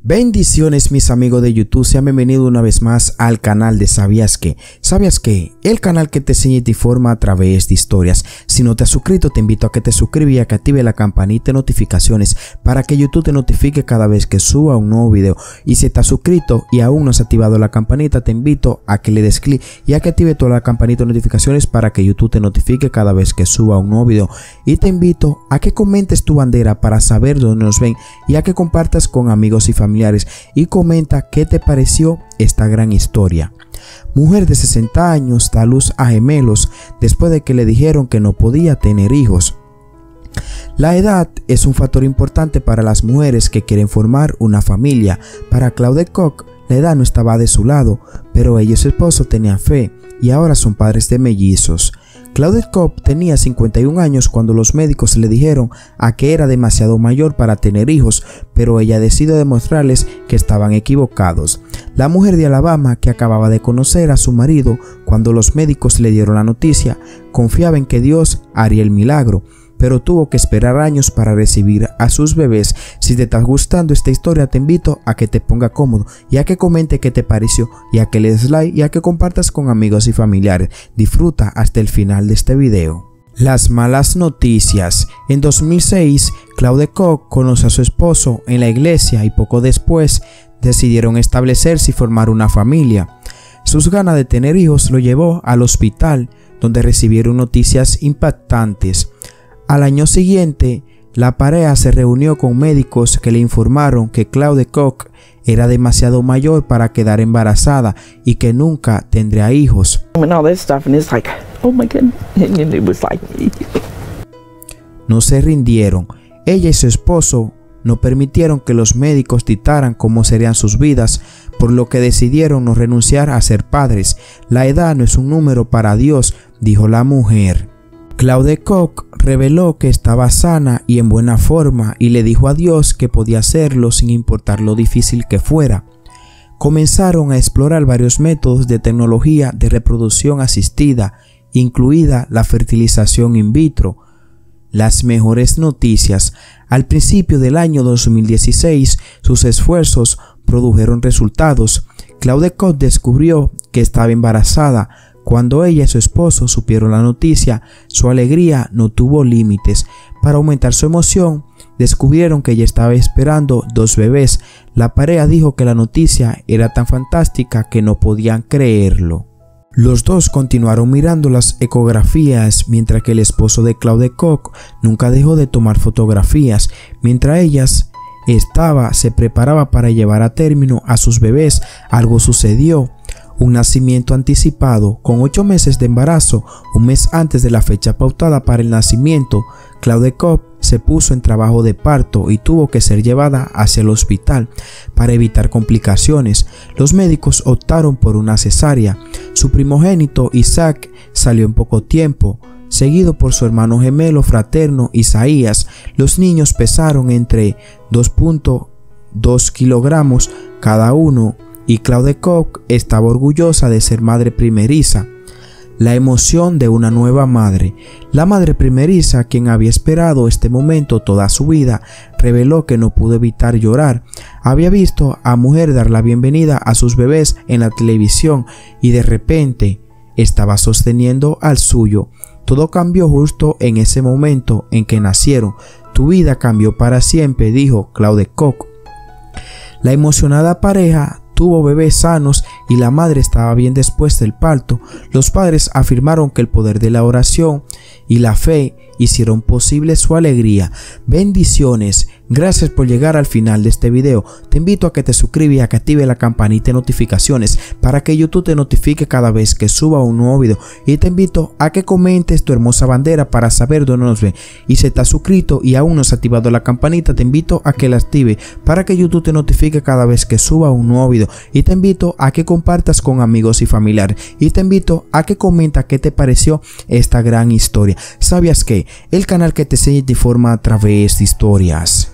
Bendiciones mis amigos de YouTube, sean bienvenidos una vez más al canal de ¿Sabías qué? ¿Sabías qué? El canal que te enseña y te informa a través de historias. Si no te has suscrito, te invito a que te suscribas y a que active la campanita de notificaciones para que YouTube te notifique cada vez que suba un nuevo video. Y si estás suscrito y aún no has activado la campanita, te invito a que le des clic y a que active toda la campanita de notificaciones para que YouTube te notifique cada vez que suba un nuevo video. Y te invito a que comentes tu bandera para saber dónde nos ven y a que compartas con amigos y familiares y comenta qué te pareció esta gran historia. Mujer de 60 años da luz a gemelos después de que le dijeron que no podía tener hijos. La edad es un factor importante para las mujeres que quieren formar una familia. Para Claudette Koch, la edad no estaba de su lado, pero ella y su esposo tenían fe y ahora son padres de mellizos. Claudette Koch tenía 51 años cuando los médicos le dijeron a que era demasiado mayor para tener hijos, pero ella decidió demostrarles que estaban equivocados. La mujer de Alabama, que acababa de conocer a su marido cuando los médicos le dieron la noticia, confiaba en que Dios haría el milagro, pero tuvo que esperar años para recibir a sus bebés. Si te está gustando esta historia, te invito a que te ponga cómodo y a que comente qué te pareció y a que le des like y a que compartas con amigos y familiares. Disfruta hasta el final de este video. Las malas noticias. En 2006, Claudette Koch conoció a su esposo en la iglesia y poco después decidieron establecerse y formar una familia. Sus ganas de tener hijos lo llevó al hospital, donde recibieron noticias impactantes. Al año siguiente, la pareja se reunió con médicos que le informaron que Claudette Koch era demasiado mayor para quedar embarazada y que nunca tendría hijos. No se rindieron. Ella y su esposo no permitieron que los médicos dictaran cómo serían sus vidas, por lo que decidieron no renunciar a ser padres. La edad no es un número para Dios, dijo la mujer. Claudette Koch reveló que estaba sana y en buena forma y le dijo a Dios que podía hacerlo sin importar lo difícil que fuera. Comenzaron a explorar varios métodos de tecnología de reproducción asistida, incluida la fertilización in vitro. Las mejores noticias. Al principio del año 2016, sus esfuerzos produjeron resultados. Claudette Koch descubrió que estaba embarazada. Cuando ella y su esposo supieron la noticia, su alegría no tuvo límites. Para aumentar su emoción, descubrieron que ella estaba esperando 2 bebés. La pareja dijo que la noticia era tan fantástica que no podían creerlo. Los dos continuaron mirando las ecografías, mientras que el esposo de Claudette Koch nunca dejó de tomar fotografías. Mientras ellas se preparaba para llevar a término a sus bebés, algo sucedió. Un nacimiento anticipado. Con 8 meses de embarazo, un mes antes de la fecha pautada para el nacimiento, Claudette Koch se puso en trabajo de parto y tuvo que ser llevada hacia el hospital para evitar complicaciones. Los médicos optaron por una cesárea. Su primogénito Isaac salió en poco tiempo, seguido por su hermano gemelo fraterno Isaías. Los niños pesaron entre 2.2 kilogramos cada uno y Claudette Koch estaba orgullosa de ser madre primeriza. La emoción de una nueva madre. La madre primeriza, quien había esperado este momento toda su vida, reveló que no pudo evitar llorar. Había visto a mujer dar la bienvenida a sus bebés en la televisión y de repente estaba sosteniendo al suyo. Todo cambió justo en ese momento en que nacieron. Tu vida cambió para siempre, dijo Claudette Koch. La emocionada pareja tuvo bebés sanos y la madre estaba bien después del parto. Los padres afirmaron que el poder de la oración y la fe hicieron posible su alegría. Bendiciones. Gracias por llegar al final de este video. Te invito a que te suscribas y a que active la campanita de notificaciones para que YouTube te notifique cada vez que suba un nuevo video. Y te invito a que comentes tu hermosa bandera para saber dónde nos ven. Y si estás suscrito y aún no has activado la campanita, te invito a que la active para que YouTube te notifique cada vez que suba un nuevo video. Y te invito a que compartas con amigos y familiares. Y te invito a que comenta qué te pareció esta gran historia. ¿Sabías qué? El canal que te enseña y te informa a través de historias.